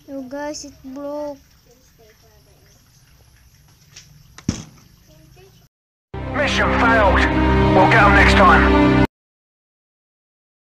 Oh guys, it broke. Mission failed. We'll get them next time.